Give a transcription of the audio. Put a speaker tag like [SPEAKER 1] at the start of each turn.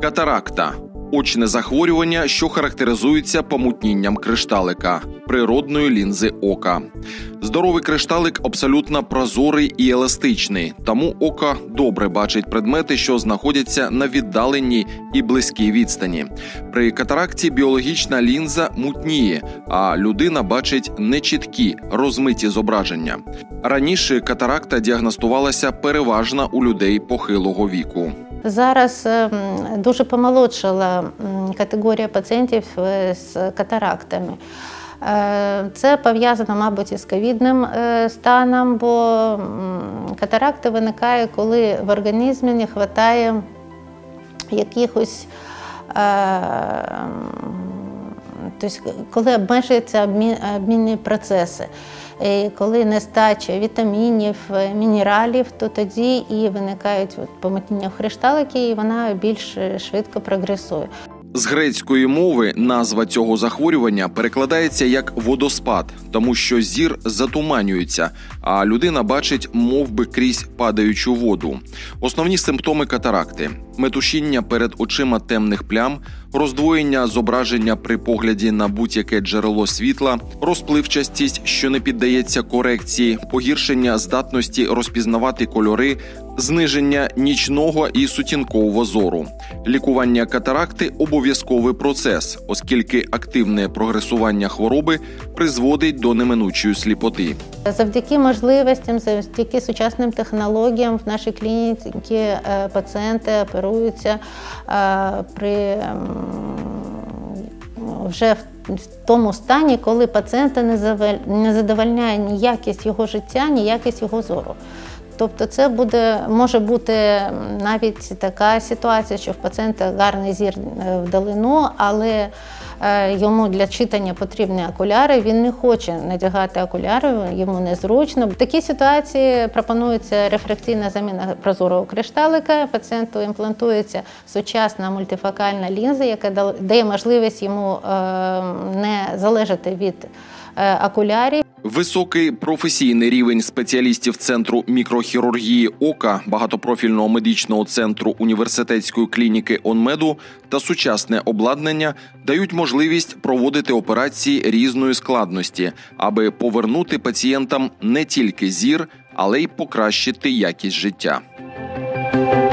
[SPEAKER 1] Катаракта – очне захворювання, що характеризується помутнінням кришталика – природної лінзи ока. Здоровий кришталик абсолютно прозорий і еластичний, тому око добре бачить предмети, що знаходяться на віддаленій і близькій відстані. При катаракті біологічна лінза мутніє, а людина бачить нечіткі, розмиті зображення. Раніше катаракта діагностувалася переважно у людей похилого віку.
[SPEAKER 2] Зараз дуже помолодшала категорія пацієнтів з катарактами. Це пов'язано, мабуть, із ковідним станом, бо катаракта виникає, коли в організмі не вистачає якихось, тобто, коли обмежуються обмінні процеси. І коли нестача вітамінів, мінералів, то тоді і виникають помутнення в кришталики, і вона більш швидко прогресує.
[SPEAKER 1] З грецької мови назва цього захворювання перекладається як «водоспад», тому що зір затуманюється, а людина бачить мовби крізь падаючу воду. Основні симптоми катаракти – метушіння перед очима темних плям, роздвоєння зображення при погляді на будь-яке джерело світла, розпливчастість, що не піддається корекції, погіршення здатності розпізнавати кольори, зниження нічного і сутінкового зору. Лікування катаракти – обов'язковий процес, оскільки активне прогресування хвороби призводить до неминучої сліпоти.
[SPEAKER 2] Завдяки можливостям, завдяки сучасним технологіям в нашій клініці пацієнти оперуються вже в тому стані, коли пацієнта не задовольняє ні якість його життя, ні якість його зору. Тобто це може бути навіть така ситуація, що в пацієнта гарний зір вдалину, але йому для читання потрібні окуляри, він не хоче надягати окуляри, йому незручно. В такій ситуації пропонується рефракційна заміна прозорого кришталика, пацієнту імплантується сучасна мультифокальна лінза, яка дає можливість йому не залежати від окулярів.
[SPEAKER 1] Високий професійний рівень спеціалістів Центру мікрохірургії ока, багатопрофільного медичного центру університетської клініки ОНМЕДу та сучасне обладнання дають можливість проводити операції різної складності, аби повернути пацієнтам не тільки зір, але й покращити якість життя.